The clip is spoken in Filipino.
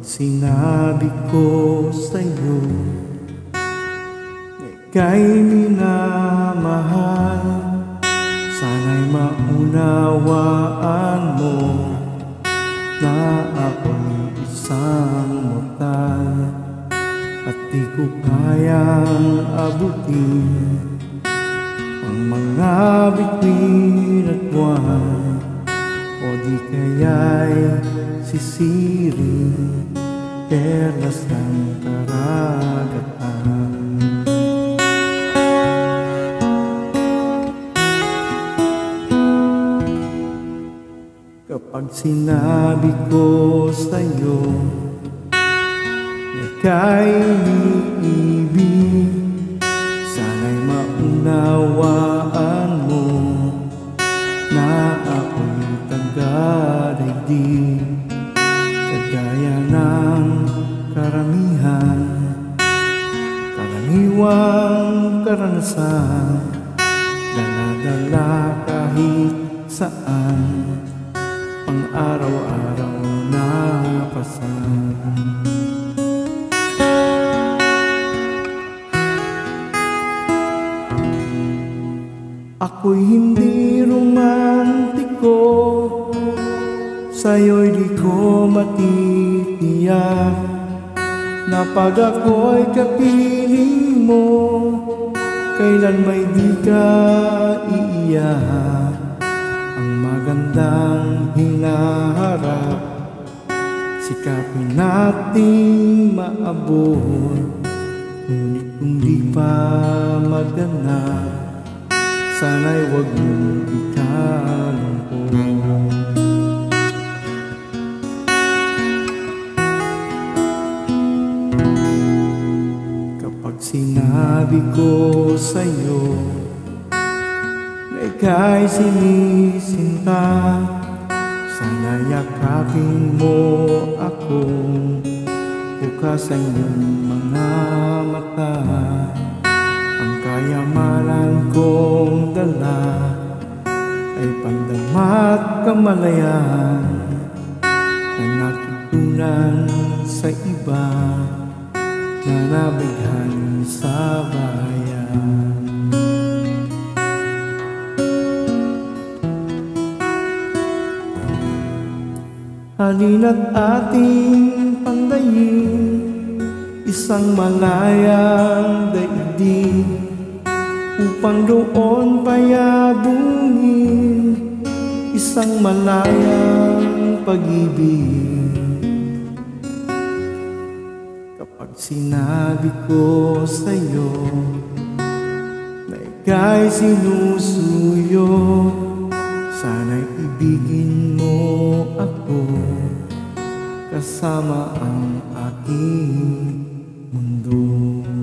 Sinabi ko sa'yo na ika'y minamahal, sana'y maunawaan mo na ako'y isang mortal at di ko kayang abutin ang mga bituin at buwan, o di kaya'y sisiring perlas ng karagatan. Kapag sinabi ko sa'yo na ika'y iniibig, sana'y maunawaan mo na ako'y taga-daigdig, kagaya ng karaniwang karanasan, dala-dala kahit saan, pang-araw-araw na pasan. Ako'y hindi romantiko, sa'yo'y di ko matitiyak, na pag ako'y kapiling mo, kailan may di ka iiyak. Ang magandang hinaharap, sikapin nating maabot, ngunit kung di pa maganap, sana'y huwag mong ikalungkot. Kapag sinabi ko sa'yo na ika'y sinisinta, sana yakapin mo ako, bukas ang iyong mga mata. Ang kayamanan kong dala ay pandama't kamalayan na natutunan sa iba na nabighan sa bayan. Halina't ating pandayin isang malayang daigdig, upang doon payabungin isang malayang pag-ibig. Kapag sinabi ko sa'yo na ika'y sinusuyo, sana'y ibigin mo ako kasama ang aking mundo.